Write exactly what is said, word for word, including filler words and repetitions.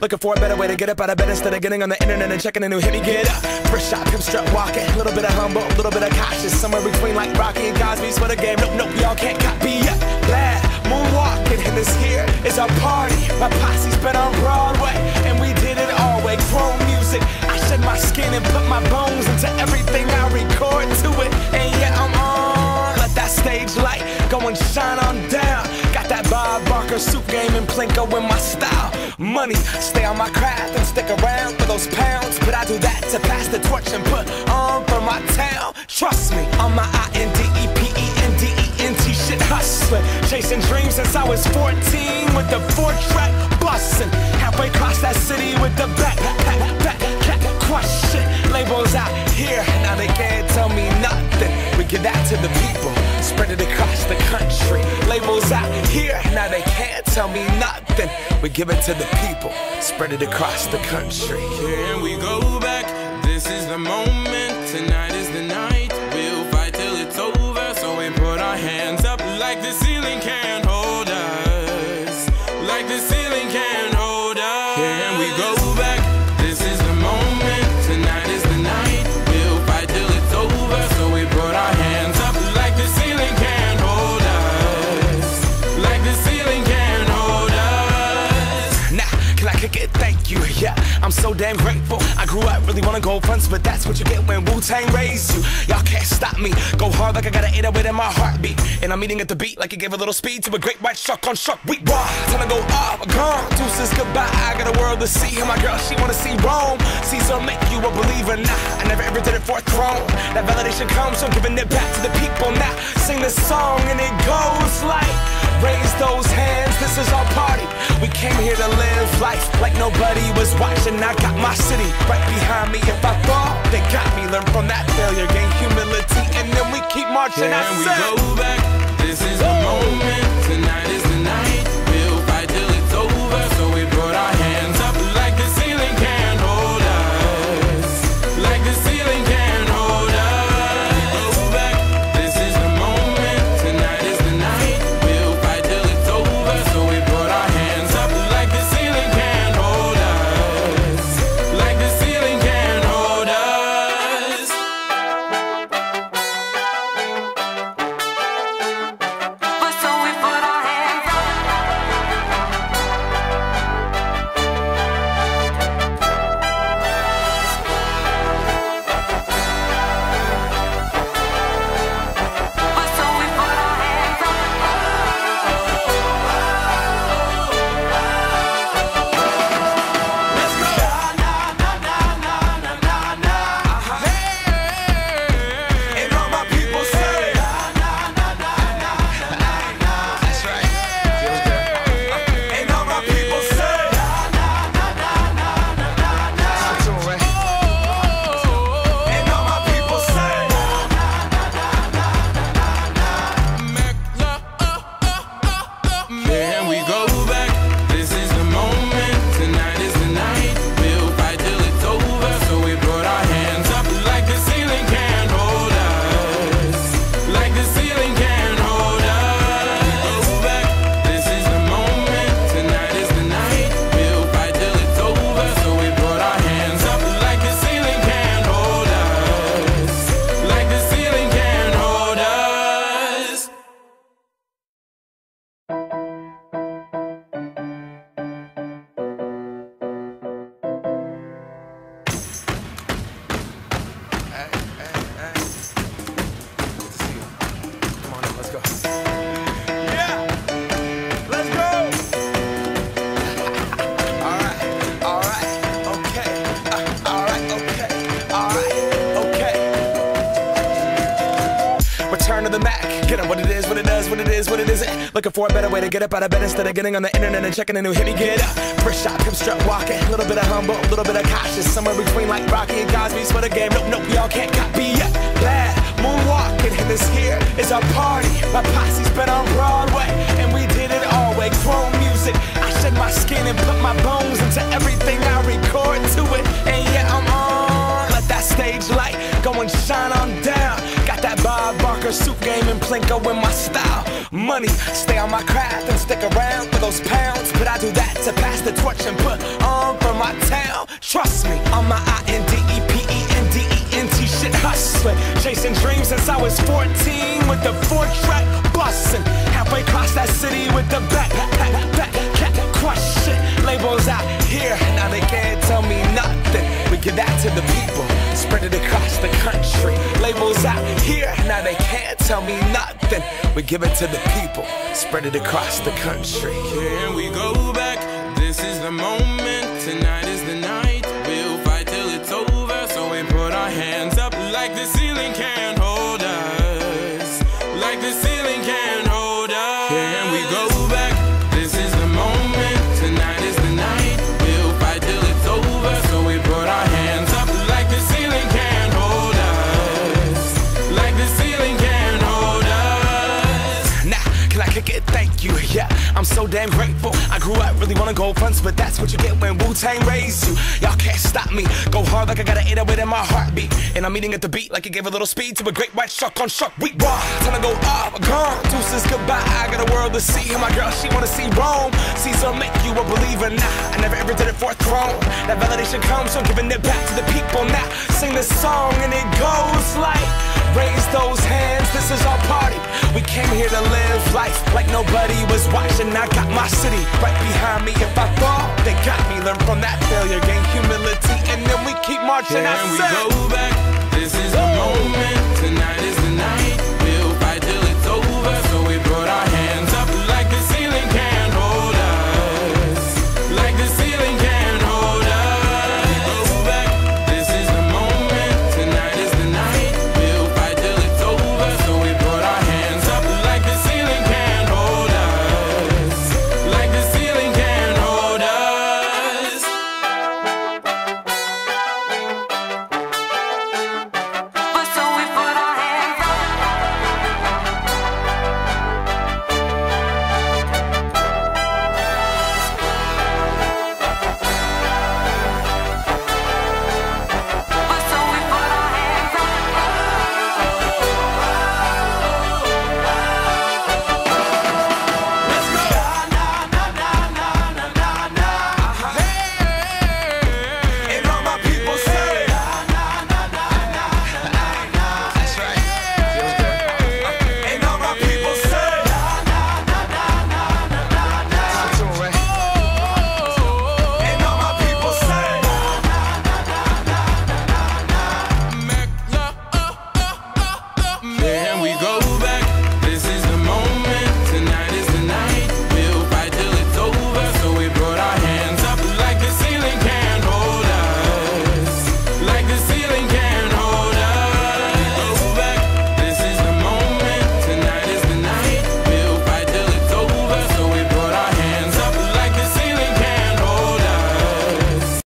Looking for a better way to get up out of bed instead of getting on the internet and checking a new hit. Me get up, first shot, pimp strut walking, a little bit of humble, a little bit of cautious, somewhere between like Rocky and Cosby's for the game. Nope, nope, y'all can't copy yet. Glad moonwalking, and this here is our party. My posse's been on Broadway, and we did it all way. Grown music, I shed my skin and put my bones into everything I record to it. And yeah, I'm on. Let that stage light go and shine on down. Got that Bob Barker suit game and Plinko in my style. Money, stay on my craft and stick around for those pounds. But I do that to pass the torch and put on for my town. Trust me, on my I N D E P E N D E N T shit hustling. Chasing dreams since I was fourteen with the four track bustin'. Halfway across that city with the back, back, back, back, crush shit. Labels out here, now they can't tell me nothing. We give that to the people, spread it across the country. Labels out here, now they can't tell me nothing. We give it to the people, spread it across the country. Can we go back? This is the moment, tonight is the night. We'll fight till it's over, so we put our hands up like the ceiling can't hold us. Like the ceiling can't hold us. Can we go back? This is the moment, tonight is the night. We'll fight till it's over, so we put our hands up like the ceiling can't hold us. Like the ceiling can't hold us. Nah, can I kick it? Thank you, yeah. I'm so damn grateful. I grew up really wanna go fronts, but that's what you get when Wu-Tang raised you. Y'all can't stop me. Go hard like I got an eight oh eight in my heartbeat. And I'm eating at the beat like it gave a little speed to a great white shark on shark week. Raw, time to go off, gone. Deuces goodbye. I got a world to see. And my girl, she wanna see Rome. Caesar make you a believer. Nah, I never ever did it for a throne. That validation comes from giving it back to the people. Now sing this song and it goes like, raise those hands, this is our party. We came here to live life like nobody was watching. I got my city right behind me. If I fall, they got me. Learn from that failure, gain humility, and then we keep marching. Can we go back? This is the moment, tonight is the night. We'll fight till it's over, so we put our hands up like the ceiling can't hold us. Like the ceiling can't hold us. Go back. This is the moment, tonight is the night. We'll fight till it's over, so we put our hands up like the ceiling can't hold us. Like the ceiling can't hold us. So we put our hands up. So we put our hands up. Let's go. And all my people say, that's right. Feels good. And all my people say, that's the tune, right? And all my people say, Can we go back? This is the moment, tonight is the night. We'll fight till it's over, so we put our hands up like the ceiling can't hold us. Like the ceiling can't hold us. Go back. This is the moment, tonight is the night. We'll fight till it's over, so we put our hands up like the ceiling can't hold us. Like the ceiling can't hold us. hey, hey, hey. Good to see you. Come on in, let's go. Yeah, let's go. All right, all right, okay. Uh, all right, okay, all right, okay. Return to the Mac. Get 'em what it is, what it does, what it is, what it isn't. Looking for a better way to get up out of bed instead of getting on the internet and checking a new hit. Me get up, first shot, pimp strut walking, a little bit of humble, a little bit of cautious, somewhere between like Rocky and Cosby's for the game. Nope, nope, y'all can't copy yet. Glad moonwalking, and this here is our party. My posse's been on Broadway, and we did it all way. Grown music, I shed my skin and put my bones into everything I record to it. And yeah, I'm on. Let that stage light go and shine on down. Got that Bob Barker suit game and Plinko in my style. Money, stay on my craft and stick around for those pounds. But I do that to pass the torch and put on for my town. Trust me, on my I N D E P E N D E N T shit hustling. Chasing dreams since I was fourteen with the four track bustin'. Halfway across that city with the back, back, back, back, crush shit. Labels out here, now they can't tell me nothing. We give that to the people, spread it across the country. Labels out here, now they can't tell me nothing. We give it to the people, spread it across the country. Can we go back? This is the moment, tonight is the night. We'll fight till it's over, so we put our hands up like the ceiling can't hold us. Like the ceiling can't hold us. Can we go back? This is the moment, tonight is the night. We'll fight till it's over, so we put our hands up like the ceiling can't hold us. Like the ceiling can't hold us. Now, can I kick it? Thank you, yeah. I'm so damn grateful. I grew up really wanna go fronts, but that's what you get when Wu-Tang raised you. Y'all can't stop me. Go hard like I got an eight oh eight in my heartbeat. And I'm eating at the beat like it gave a little speed to a great white shark on shark week. Raw, time to go off, gone. Deuces goodbye. I got a world to see. And my girl, she wanna see Rome. Caesar make you a believer. Nah, I never ever did it for a throne. That validation comes from giving it back to the people. Now, sing this song and it goes like, raise those hands, this is our party. We came here to live life like nobody was watching. I got my city right behind me. If I fall, they got me. Learn from that failure, gain humility, and then we keep marching. Can I we said, go back? This is the moment, tonight is